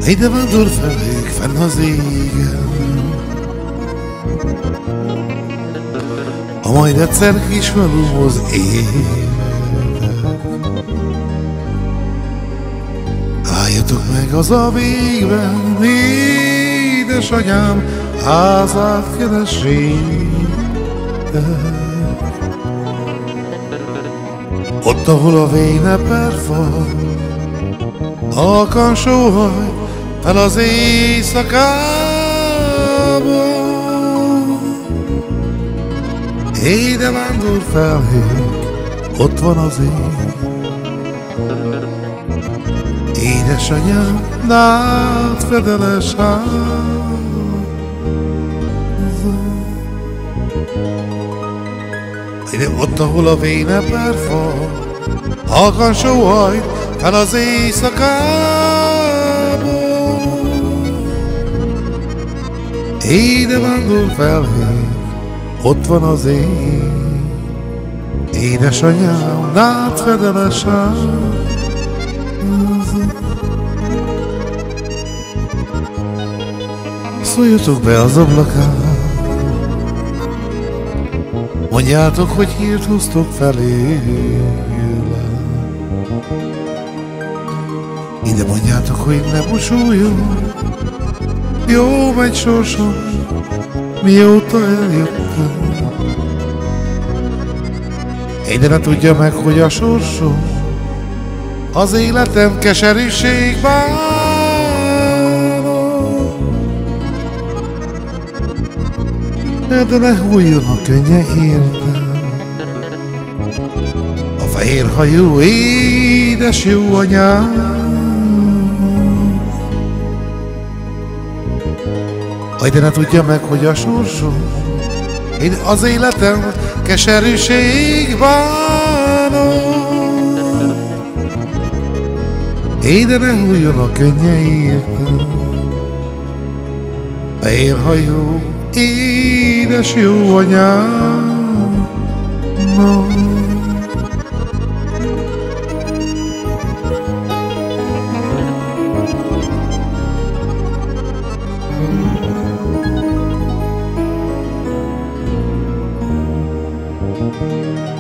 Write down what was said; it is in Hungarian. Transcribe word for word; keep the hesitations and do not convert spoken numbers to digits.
Ide vándor felék fenn az égen, ha majd egyszer kis faluhoz értek. Álljatok meg az a végben, édesanyám házát keresétek. Ott, ahol a véneper fal, halkan sóhajt fel az éjszakába. Éde vándor felhők, ott van az ég. Édesanyám, nád fedeles háza. Ott, ahol a véneper fal, halkan sóhajt fel az éjszakába. Éde vándor felhők, ott van az ég. Édesanyám, nád fedeles háza. Szóljatok be az ablakán, mondjátok, hogy hírt hoztok felé. Ide mondjátok, hogy ne búsuljon, jó megy sorsom, mióta eljöttem. Ide ne tudja meg, hogy a sorsom az életem keserűség bánó. De ne hulljon a könnye értem, a fehér hajú édes jó anyám. De ne tudja meg, hogy a sorsom én az életem keserűség bánó. De ne hulljon a könnye értem, fehér hajú édes jó anyám. No. Thank you.